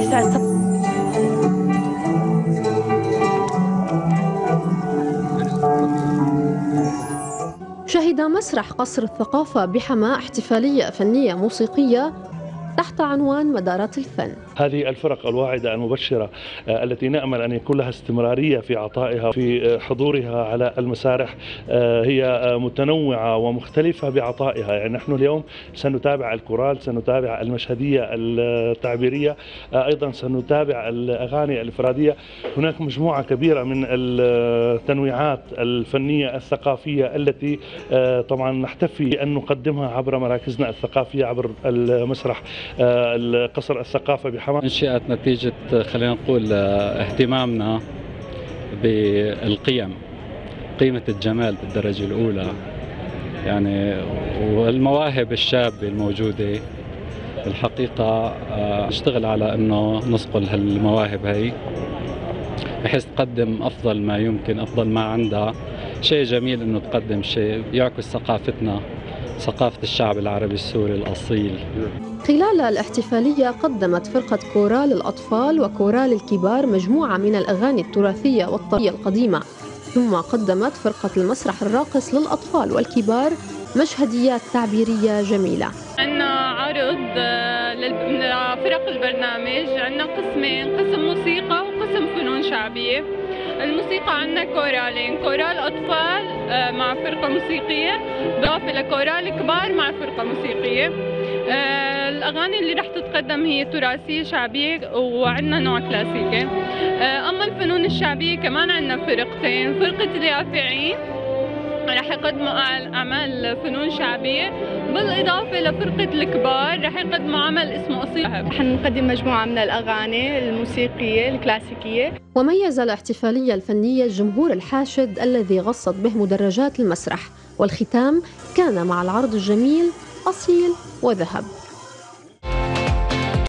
بالفعل. شهد مسرح قصر الثقافة بحماة احتفالية فنية موسيقية تحت عنوان مدارات الفن. هذه الفرق الواعدة المبشرة التي نأمل أن يكون لها استمرارية في عطائها في حضورها على المسارح هي متنوعة ومختلفة بعطائها. يعني نحن اليوم سنتابع الكورال، سنتابع المشهدية التعبيرية، أيضا سنتابع الأغاني الإفرادية. هناك مجموعة كبيرة من التنويعات الفنية الثقافية التي طبعا نحتفي أن نقدمها عبر مراكزنا الثقافية عبر المسرح قصر الثقافة بحماة. انشئت نتيجة خلينا نقول اهتمامنا بالقيم، قيمة الجمال بالدرجة الأولى يعني، والمواهب الشابة الموجودة الحقيقة نشتغل على أنه نصقل هالمواهب هي بحيث تقدم أفضل ما يمكن، أفضل ما عندها. شيء جميل أنه تقدم شيء يعكس ثقافتنا، ثقافة الشعب العربي السوري الأصيل. خلال الاحتفالية قدمت فرقة كورال الأطفال وكورال الكبار مجموعة من الأغاني التراثية والطرية القديمة، ثم قدمت فرقة المسرح الراقص للأطفال والكبار مشهديات تعبيرية جميلة. عندنا عرض لفرق البرنامج، عندنا قسمين، قسم موسيقى وقسم فنون شعبية. الموسيقى عندنا كورالين، كورال أطفال مع فرقة موسيقية، بالإضافة لكورال كبار مع فرقة موسيقية. الأغاني اللي رح تتقدم هي تراثية شعبية وعندنا نوع كلاسيكي. أما الفنون الشعبية كمان عندنا فرقتين، فرقة اليافعين رح يقدموا أعمال فنون شعبية، بالإضافة لفرقة الكبار رح يقدموا عمل اسمه أصيل. رح نقدم مجموعة من الأغاني الموسيقية الكلاسيكية. وميز الاحتفالية الفنية الجمهور الحاشد الذي غصت به مدرجات المسرح، والختام كان مع العرض الجميل أصيل وذهب.